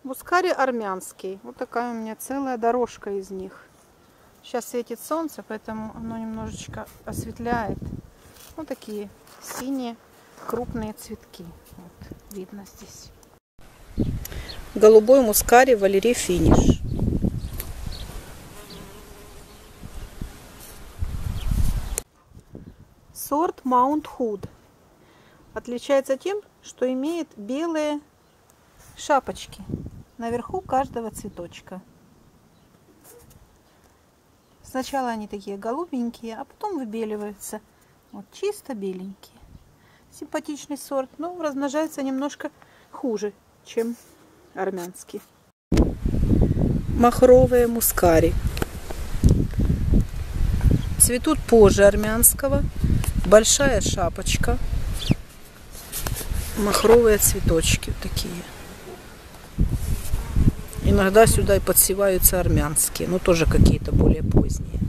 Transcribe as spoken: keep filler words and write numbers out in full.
Мускари армянский. Вот такая у меня целая дорожка из них. Сейчас светит солнце, поэтому оно немножечко осветляет. Вот такие синие крупные цветки. Вот, видно здесь. Голубой мускари Валерий Финиш. Сорт Маунт Худ. Отличается тем, что имеет белые шапочки наверху каждого цветочка. Сначала они такие голубенькие, а потом выбеливаются. Вот чисто беленькие. Симпатичный сорт, но размножается немножко хуже, чем армянский. Махровые мускари. Цветут позже армянского. Большая шапочка. Махровые цветочки такие. Иногда сюда и подсеваются армянские, но тоже какие-то более поздние.